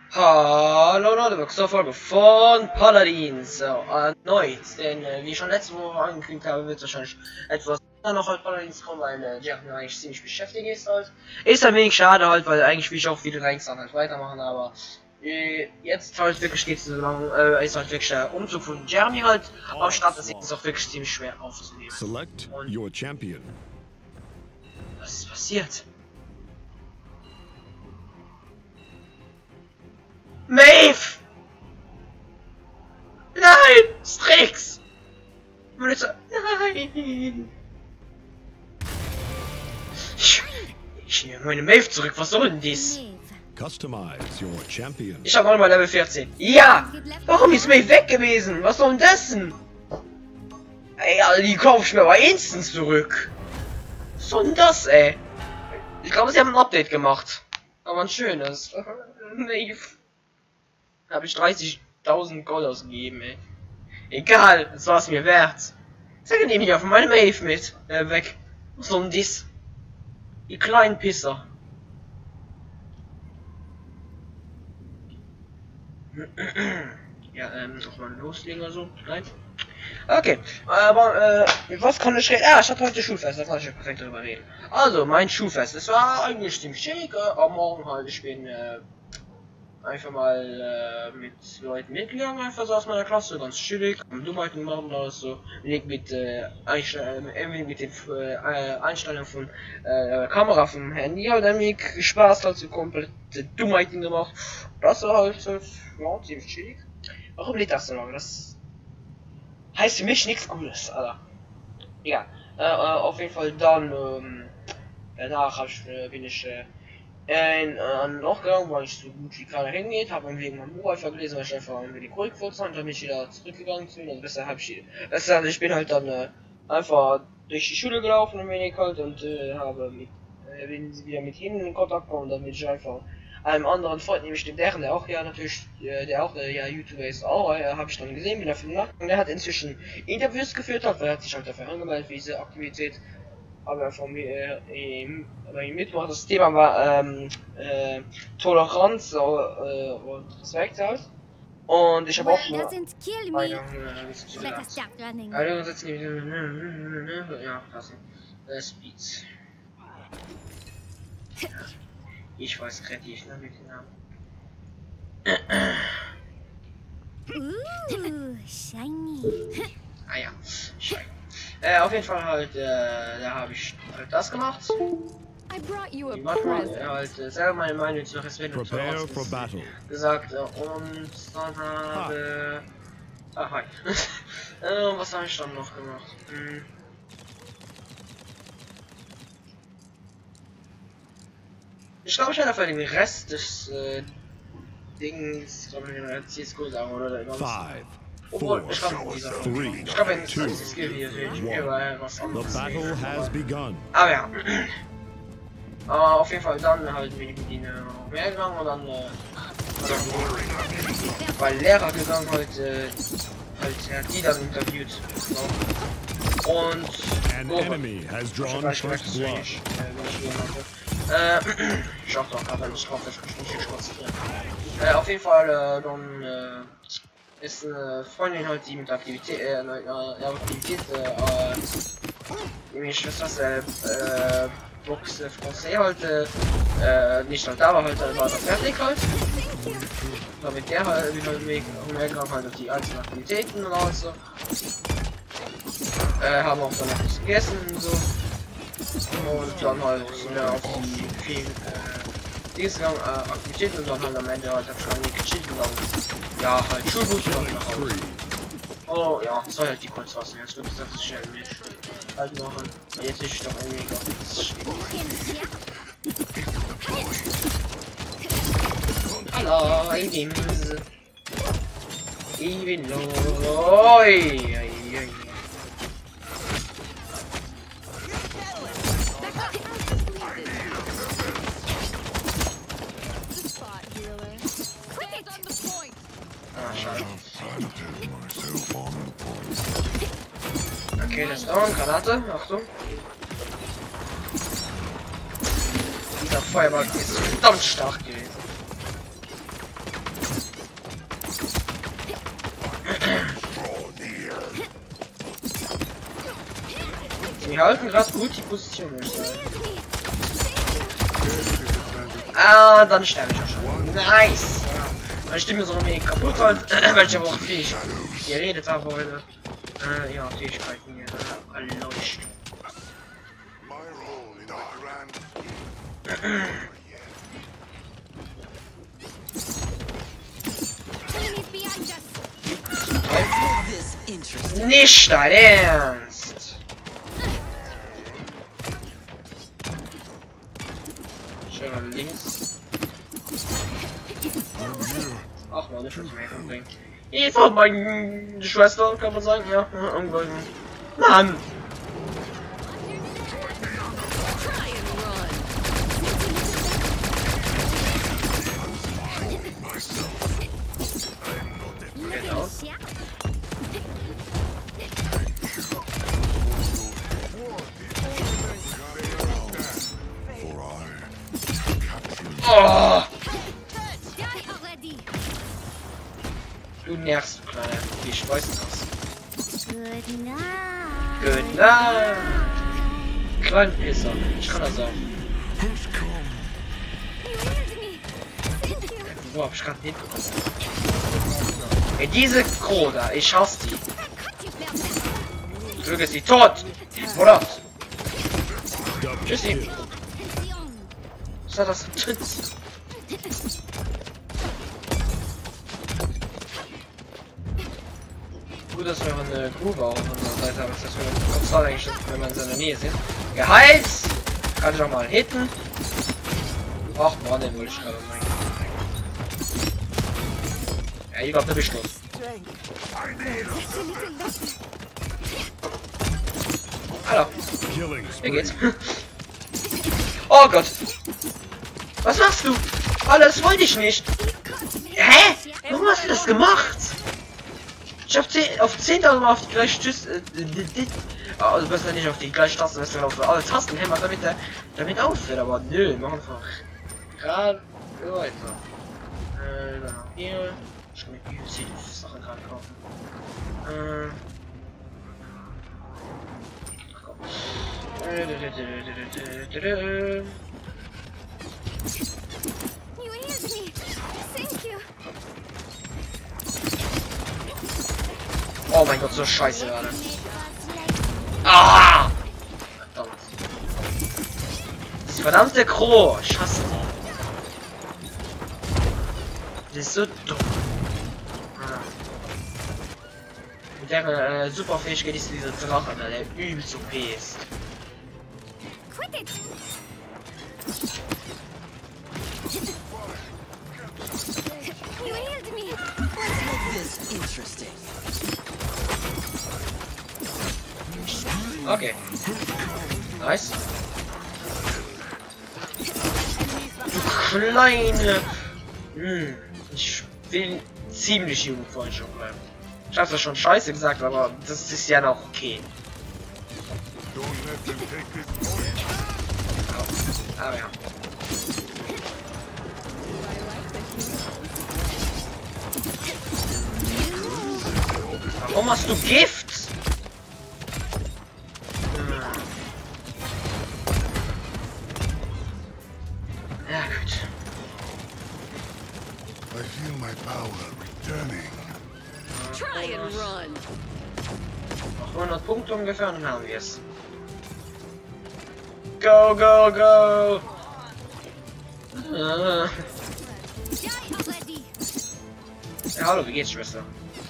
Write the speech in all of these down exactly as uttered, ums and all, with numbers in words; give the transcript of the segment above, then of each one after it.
Hallo Leute, willkommen zur Folge von Paladins. So, erneut, denn äh, wie ich schon letzte Woche angekündigt habe, wird es wahrscheinlich etwas noch halt Paladins kommen, weil äh, Jeremy eigentlich ziemlich beschäftigt ist halt. Ist ein wenig schade halt, weil eigentlich will ich auch viele Ranks dann halt weitermachen, aber äh, jetzt halt wirklich geht es so lang, äh, ist halt wirklich der Umzug von Jeremy halt am Start, das ist auch wirklich ziemlich schwer aufzunehmen. Select Und your champion. was ist passiert? Maeve! Nein! Strix! Melissa! Nein! Ich, ich nehme meine Maeve zurück, was soll denn dies? Customize your champion. Ich habe noch mal Level vierzehn. Ja! Warum ist Maeve weg gewesen? Was soll denn das denn? Ey, Alter, die kaufe ich mir aber instant zurück. Was soll denn das, ey? Ich glaube, sie haben ein Update gemacht. Aber ein schönes. Maeve. Habe ich dreißigtausend Gold ausgegeben, ey. Egal, das war es mir wert. Sag, nehme ich auf meine Maeve mit. Äh, weg. Was soll denn dies? Die kleinen Pisser. Ja, ähm, nochmal loslegen oder so. Nein. Okay, aber, äh, was kann ich reden? Ja, ich hatte heute Schulfest, da kann ich perfekt drüber reden. Also, mein Schulfest, es war eigentlich ziemlich schick, äh, am Morgen halt, ich bin, äh, einfach mal äh, mit Leuten mitgegangen, einfach so aus meiner Klasse, ganz chillig, am Dummheiten machen, also mit, mit, äh, Einstell äh, mit den äh, Einstellungen von äh, Kamera vom Handy halt irgendwie Spaß, halt so komplett Dummheiten gemacht. Das war halt, halt ja, ziemlich chillig. Warum lädt das so lange? Das heißt für mich nichts Gutes, Alter. Ja, äh, auf jeden Fall dann, ähm, danach hab ich, äh, bin ich, äh, in äh, noch gegangen, weil ich so gut wie keiner hingeht, habe wegen meinem Buch einfach gelesen, weil ich einfach irgendwie die Chronik vorzahlen, dann bin ich wieder zurückgegangen zu mir, also besser habe ich, besser, also ich bin halt dann äh, einfach durch die Schule gelaufen, ein wenig halt, und äh, habe mit, äh, bin wieder mit ihnen in Kontakt gekommen, und dann bin ich einfach einem anderen Freund, nämlich dem deren, der auch ja natürlich, äh, der auch äh, ja YouTuber ist, auch, äh, habe ich dann gesehen, bin dafür nach, und der hat inzwischen Interviews geführt, hat, weil er hat sich halt dafür angemeldet, für diese Aktivität. Aber von mir äh, im Mittwoch das Thema war ähm, äh, Toleranz so, äh, und Respekt halt. Und ich habe auch nur eine also setzen die ja passen. Speeds. Ich weiß kreativ ne mit den Namen. Shiny. Ah ja, shiny. Äh, auf jeden Fall halt, äh, da habe ich halt das gemacht. I brought you a Die Warte mal, present. äh, halt, äh, selber meine Meinung zu Respekt und Prepare for battle. gesagt, äh, und dann habe... Ah, hi. äh, was habe ich dann noch gemacht? Hm. Ich glaube, ich werde für den Rest des, äh, Dings, ich glaube, den C S G O sagen, oder irgendwas. Five, Obwohl, four, ich glaube, dieser three, Ich glaube, wenn es two, das Skill hier will ich mir über was the anderes battle reden, has aber- begun. Aber ja. Aber auf jeden Fall dann halt bin ich mit ihnen noch mehr gegangen und dann, äh, dann weil Lehrer gegangen halt, äh, halt er hat die dann interviewt. So. Und An oh, enemy has ich hab drawn gleich gemerkt, first dass blood. ich, äh, wenn ich hier hatte. Äh, ich hab doch gerade nicht drauf, dass ich mich nicht konzentrieren. Äh, auf jeden Fall, äh, dann, äh, ist eine Freundin halt, die mit Aktivität, äh, äh, Aktivität, äh, nämlich was das, äh, äh, Box äh, Francais halt, äh, nicht halt da war, halt, äh, war das fertig halt. Da mit der halt wieder umhergegangen halt auf die einzelnen Aktivitäten und alles so. Äh, haben auch dann noch was gegessen und so. Und dann halt sind wir auf die vielen, äh, Dings gegangen, äh, Aktivitäten und dann halt am Ende halt auf schon gechillt gegangen. Ja, halt Schulbus und dann nach Hause. Oh ja, soll halt die kurz fassen, jetzt wird es das schnell mit halt machen. Jetzt ist ich doch irgendwie noch hallo, ich bin's. Ich bin Loi. Ah, schade. Okay, das ist auch eine Granate. Achtung. Dieser Feuerball ist verdammt stark gewesen. Wir halten gerade gut die Position, würde ich sagen. Ah, dann sterbe ich auch schon. Nice! Meine Stimme ist auch mega kaputt, weil ich aber auch fähig geredet habe heute. Äh, ja, Fähigkeiten hier. Äh, erleuchten. Nicht dein Ernst! Schön mal links. Ach man, ich muss mir bringen. Ich war meine Schwester, kann man sagen, ja. Irgendwann. Mann! Genau. Oh! Du nervst, du kleiner. Ich weiß das. Good night. Good night. Klein Pisser. Ich kann das sagen. Wo hab ich gerade nicht bekommen? Ey, diese Crow da, ich hasse die. Glück ist sie tot. Oder? Tschüssi. Was hat das für ein Tritz? Gut, dass wir eine Grube auf unserer Seite haben. Das wir uns eigentlich schon, wenn man in seiner Nähe sind. Geheilt! Kann ich auch mal hitten. Ach man, den wollte ich gerade mal. Ja, ich glaube, der bist du. Hallo. Wie geht's? Oh Gott. Was machst du? Alles wollte ich nicht. Hä? Warum hast du das gemacht? Ich hab zehn, auf zehntausend Mal auf die gleiche Taste, äh, also besser nicht auf die gleiche Taste, besser auf alle Tasten hämmert, damit er damit aufhört, aber nö, mach einfach gerade weiter. Äh, dann noch hier. Ich kann mir die Sachen gerade kaufen. Äh. Ach komm. You healed me. Thank you. Oh mein Gott, so scheiße gerade. Ah! Verdammt. Diese verdammte Crow. Ich hasse die. Die ist so dumm. Ah. Mit der äh, Superfähigkeit ist dieser Drache, der übelst O P ist. Quit it. You healed me. This interesting. Okay. Nice. Du kleine. Hm. Ich will ziemlich jugendfreundlich bleiben. Ich hab's ja schon scheiße gesagt, aber das ist ja noch okay. Oh. Aber ja. Warum hast du Gift? Ja, gut. I feel my power returning. Try and run. Noch hundert Punkte ungefähr und dann haben wir es. Go, go, go! Ah. Die already. Ja, hallo, wie geht's, Schwester?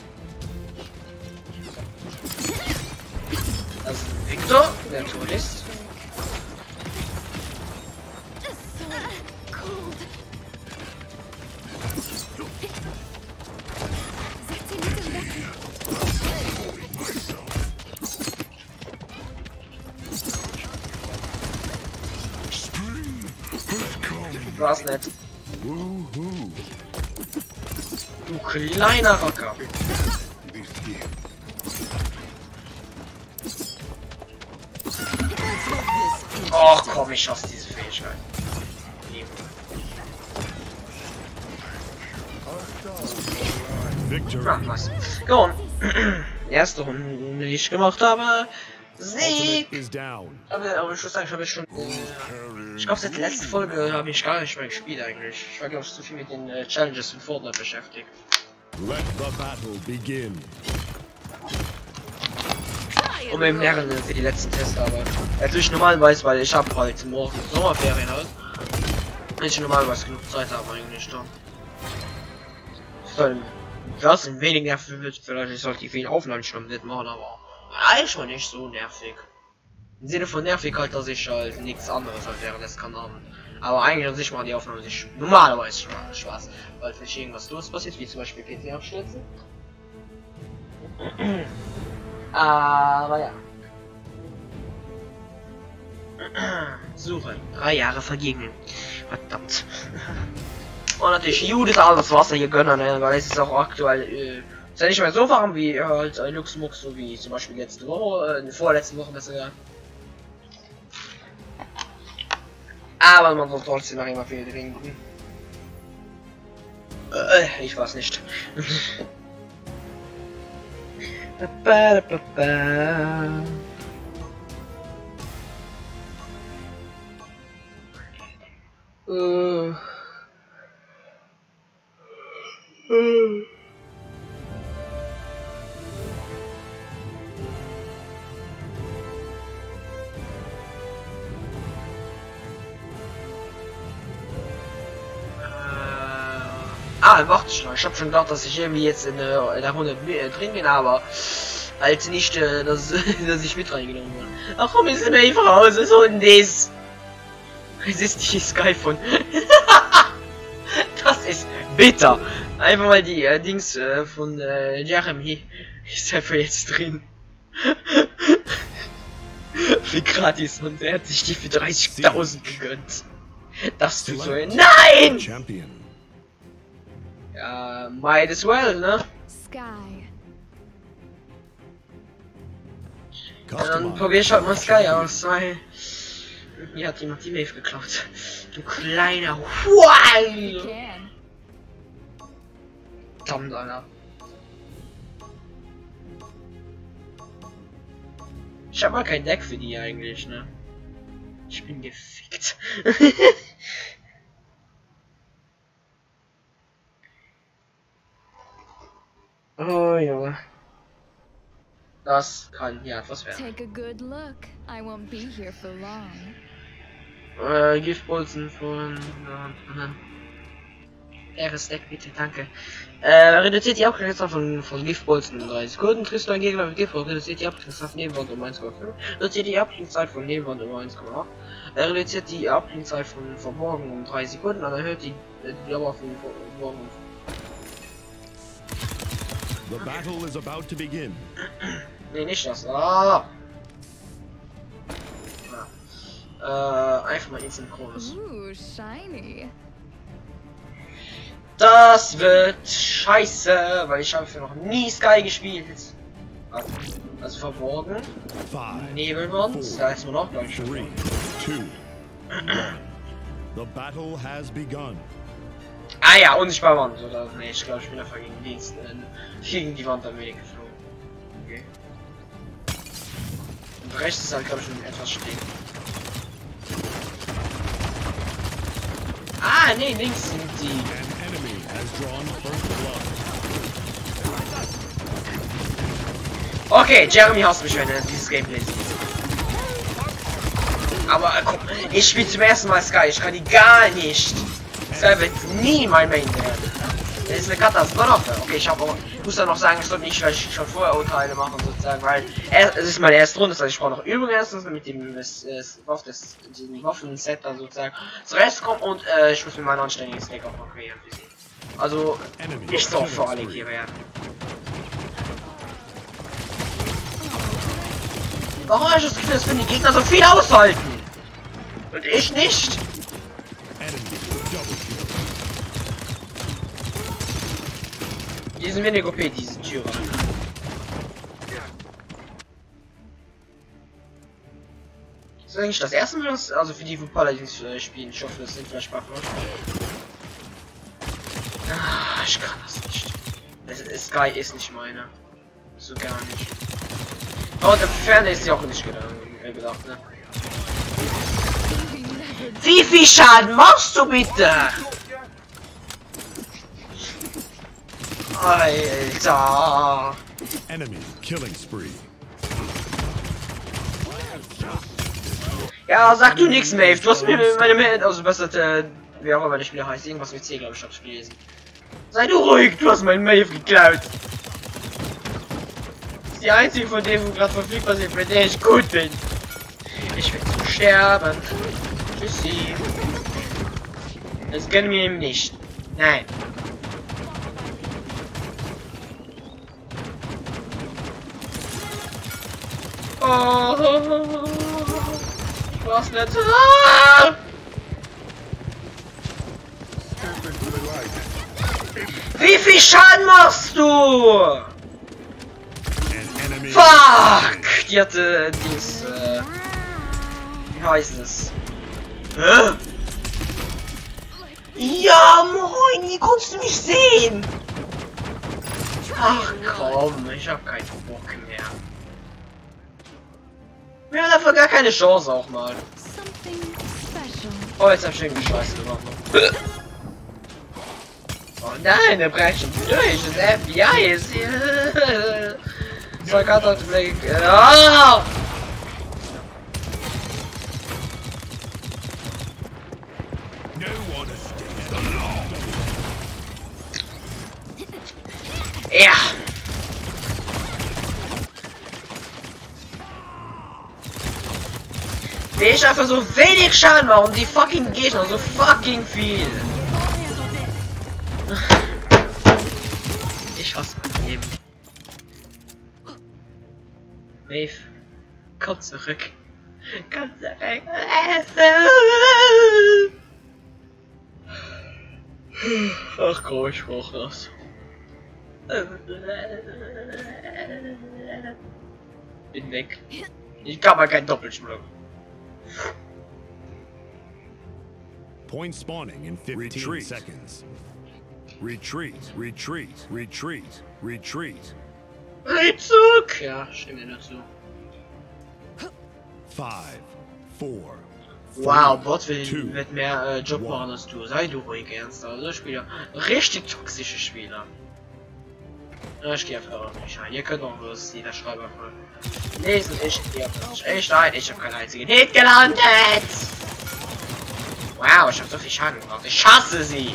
Das ist Victor, der tot ist. Cold. That's a little better. Du warst nett. Woohoo! Du kleiner Rocker. This here. Och komm, ich hasse diese Fähigkeit. Victory. Ach, was. Go on. Erste Runde, die ich gemacht habe, Sieg! Ultimate is down. Aber, aber ich muss sagen, ich habe schon. Äh, ich glaube, seit der letzten Folge habe ich gar nicht mehr gespielt eigentlich. Ich war, glaube ich, zu viel mit den äh, Challenges von Fortnite beschäftigt. Let the battle begin. Try Um and eben run. lernen für die letzten Tests, aber natürlich normalerweise, weil ich habe halt morgen Sommerferien halt. Wenn ich normalerweise genug Zeit habe eigentlich dann. Soll das ein wenig nervig wird, vielleicht ich sollte die vielen Aufnahmen schon nicht machen, aber eigentlich schon nicht so nervig. Im Sinne von nervig halt, dass ich halt nichts anderes halt während des Kanals. Aber eigentlich an sich machen die Aufnahmen sich normalerweise Spaß, weil vielleicht irgendwas los passiert, wie zum Beispiel P C abstürzen. Aber ja. Suche. Drei Jahre vergingen. Verdammt. Und natürlich Judith alles Wasser hier gönnen, ne? Weil es ist auch aktuell äh, ist ja nicht mehr so warm wie halt äh, Luxemburg, so wie zum Beispiel letzte Woche, äh, vorletzte Woche besser gesagt. Aber man soll trotzdem noch immer viel trinken. Äh, ich weiß nicht. ba, ba, ba. Uh. Uh. Ah, warte schon. Ich hab schon gedacht, dass ich irgendwie jetzt in der, in der Runde äh, drin bin, aber halt nicht, äh, dass, dass ich mit reingenommen wurde. Ach komm, ist mir Frau, was ist denn das? Es ist die Sky von. Das ist bitter. Einfach mal die äh, Dings äh, von äh, Jeremy ist einfach jetzt drin. Wie gratis und er hat sich die für dreißigtausend gegönnt. Das tut so. Nein! Champion. Ja, might as well, ne? Sky. Ja, dann probier ich halt mal Sky aus, weil mir hat jemand die Wave geklaut. Du kleiner Hual! Can. Verdammt, Alter. Ich hab mal kein Deck für die eigentlich, ne? Ich bin gefickt. Oh ja. Das kann ja etwas werden. Take a good look. I won't be here for long. Äh, Giftbolzen von... R S Deck bitte, danke. Äh, reduziert die Abklingungszahl von, von Giftbolzen in dreißig Sekunden. Triffst du ein Gegner mit Giftbolzen, reduziert die Abklingungszahl von Nebenwand um eins Komma fünf. Reduziert die Abklingungszeit von Nebenwand um eins Komma acht. Äh, reduziert die Abklingungszeit von Verborgen um drei Sekunden. Dann erhöht die, äh, die Dauer von Verborgen um... The battle is about to begin. Nee, nicht das. Ah! Ja. Äh, einfach mal instant Chronos. Ooh, shiny. Das wird scheiße, weil ich habe für noch nie Sky gespielt. Also, also verborgen. Five, Nebelwand. Da ist man auch gleich schon. three, two, one. The battle has begun. Ah ja, unsichtbar Wand, oder? Nee, ich glaube, ich bin einfach gegen die, äh, gegen die Wand am Weg geflogen. Okay. Und rechts ist halt, glaube ich, schon etwas stehen. Ah, nee, links sind die. An enemy has drawn first blood. Okay, Jeremy hasst mich, wenn er dieses Gameplay sieht. Aber äh, guck, ich spiele zum ersten Mal Sky, ich kann die gar nicht. Sky wird nie mein Main werden. Das ist eine Katastrophe. Okay, ich habe auch, muss dann noch sagen, ich sollte nicht vielleicht schon vorher Urteile machen sozusagen, weil er, es ist meine erste Runde, das heißt, ich brauche noch Übung erstens mit dem das, das, das, dem Waffen-Set dann sozusagen zurecht kommen und äh, ich muss mir mein anständiges Deck auch noch kreieren für sie. Also nicht so vor allem hier werden. Warum habe ich das Gefühl, dass wenn die Gegner so viel aushalten? Und ich nicht? Enemy double kill. Die sind wenig O P, diese Türe. Das ist eigentlich das erste Mal, dass, also für die von Paladins äh, spielen. Ich hoffe, das sind vielleicht Spaß. Ah, ich kann das nicht. Das, Sky ist nicht meine. So gar nicht. Oh, der Ferne ist ja auch nicht gedacht, gedacht ne? Wie viel Schaden machst du bitte? Alter. Enemy killing spree. Ja, sag du nichts, Maeve. Du hast mir meine Mail ausgebessert, äh, wie auch immer das Spiel heißt. Irgendwas mit C, glaube ich, hab's gelesen. Sei du ruhig, du hast mein Maeve geklaut. Das ist die einzige von denen, wo gerade verfügbar sind, bei der ich gut bin. Ich will zu sterben. Tschüssi. Das gönnen wir ihm nicht. Nein. Oh. Was nicht? Ah! Wie viel Schaden machst du? Fuck! Die hatte dies, äh, wie heißt es? Hä? Ja, moin, wie konntest du mich sehen? Ach komm, ich hab keinen Bock mehr. Wir haben dafür gar keine Chance auch mal. Oh, jetzt hab ich irgendwie Scheiße gemacht. Oh nein, der brecht schon durch. Das F B I ist hier. So, Blick. Oh! Ja. Ich einfach so wenig Schaden machen und die fucking Gegner so fucking viel. Ich hasse mein Leben. Maeve, komm zurück. Komm zurück. Ach komm, ich brauch das. Bin weg. Ich kann mal keinen Doppelsprung. Point spawning in fifteen retreat. Seconds. Retreat, retreat, retreat, retreat. Rückzug! Ja, stimme dir dazu. Five, four. Wow, Bot will, wird mehr äh, Job machen als du. Sei du ruhig ernst. Also Spieler. Richtig toxische Spieler. Ja, ich gehe einfach auf mich ein. Ihr könnt auch bloß jeder Schreiber voll lesen. Ich gehe auf mich echt ein. Ich habe keinen einzigen Hit gelandet. Wow, ich habe so viel Schaden gemacht. Ich hasse sie.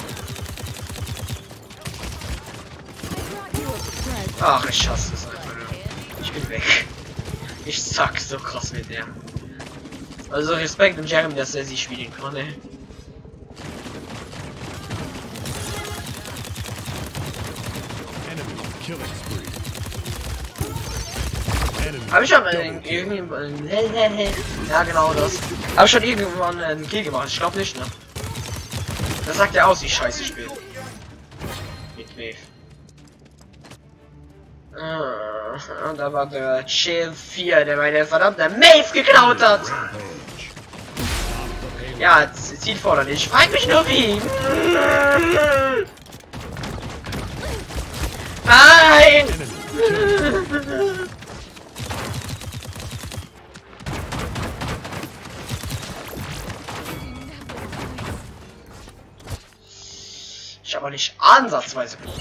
Ach, ich hasse es einfach nur. Ich bin weg. Ich zack so krass mit der. Also Respekt und Jeremy, dass er sie spielen kann, ey. Hab ich schon irgendwann. Ja, genau das. Hab ich schon irgendwann einen Kill gemacht? Ich glaube nicht, ne? Das sagt ja aus, wie scheiße ich spiele. Mit Maeve. Ah, und da war der Chill vier, der meine verdammte Maeve geklaut hat. Ja, zieht vorne. Ich frag mich nur wie. Nein! Ich habe nicht ansatzweise Punkte.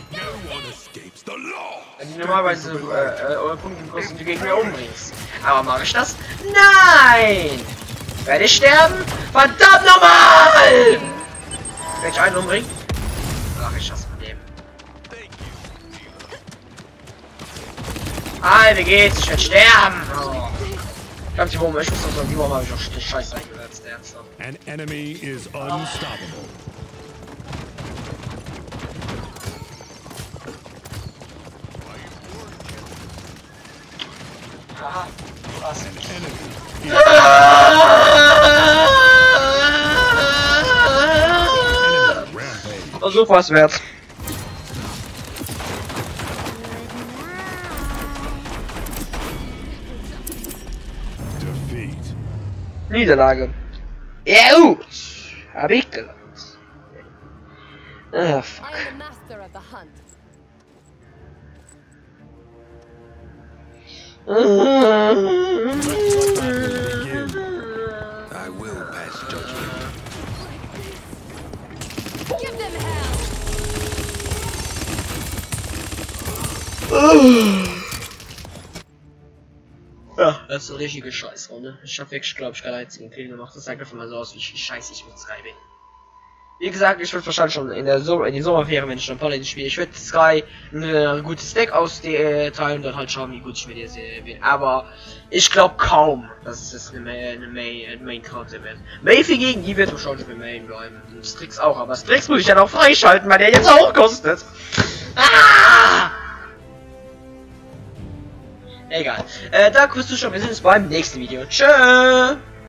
Wenn du normalerweise äh, eure Punkte kosten, die Gegner umbringst. Aber mache ich das? Nein! Werde ich sterben? Verdammt nochmal! Werde ich einen umbringen? Ach, ich hasse mein Leben. Ah, wie geht's? Ich werde sterben! Oh. Ich hab die Bombe, ich muss doch die Bombe habe ich auch die Scheiße eingesetzt, ernsthaft. An enemy is unstoppable. Aha, was? Versuch was wert. Niederlage. Ja, gut. Hab ich gelernt. Ah, fuck. I will pass judgment. Give them hell. Ja, das ist eine richtige Scheißrunde. Ich hab wirklich, glaube ich, keinen einzigen Kill gemacht. Das sagt einfach mal so aus, wie scheiße ich mit Sky bin. Wie gesagt, ich würde wahrscheinlich schon in der so in die Sommerferien, wenn ich schon Paladin spiele, ich würde Sky ein äh, gutes Deck austeilen und dann halt schauen, wie gut ich mit ihr bin. Aber ich glaube kaum, dass es eine, eine Main, eine Main-Karte wird. Mayfi gegen die wird wahrscheinlich für Main bleiben. Und Strix auch, aber Strix muss ich dann auch freischalten, weil der jetzt auch kostet. Ah! Egal. Äh, danke fürs Zuschauen. Wir sehen uns beim nächsten Video. Tschö!